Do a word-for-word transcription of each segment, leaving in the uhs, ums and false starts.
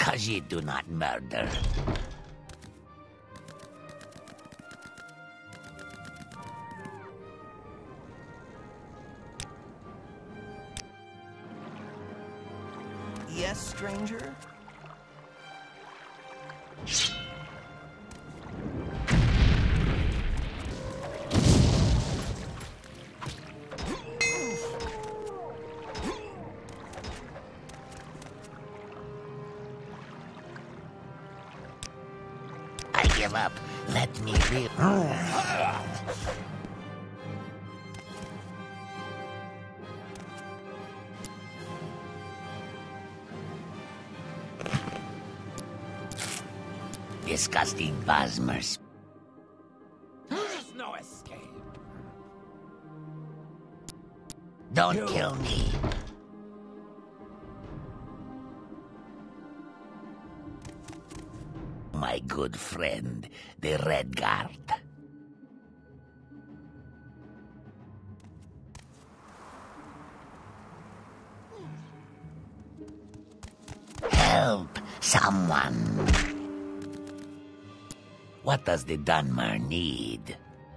Khajiit do not murder. Yes, stranger? I give up. Let me live. Disgusting Bosmers. There's no escape. Don't You- kill me. My good friend, the Red Guard. Help! Someone! What does the Dunmer need?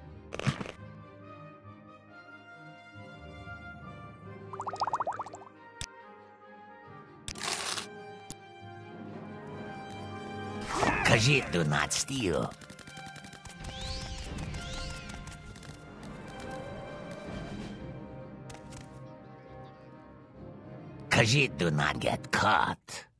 Khajiit do not steal. Khajiit do not get caught.